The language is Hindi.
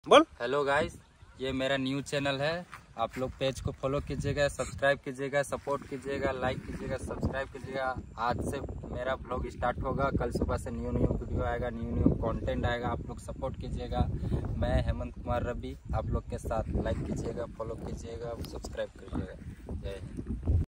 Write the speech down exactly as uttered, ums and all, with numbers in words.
बोल। हेलो गाइस, ये मेरा न्यू चैनल है। आप लोग पेज को फॉलो कीजिएगा, सब्सक्राइब कीजिएगा, सपोर्ट कीजिएगा, लाइक कीजिएगा, सब्सक्राइब कीजिएगा। आज से मेरा ब्लॉग स्टार्ट होगा। कल सुबह से न्यू न्यू वीडियो आएगा, न्यू न्यू कंटेंट आएगा। आप लोग सपोर्ट कीजिएगा। मैं हेमंत कुमार रवि आप लोग के साथ। लाइक कीजिएगा, फॉलो कीजिएगा, सब्सक्राइब करिएगा। जय हिंद।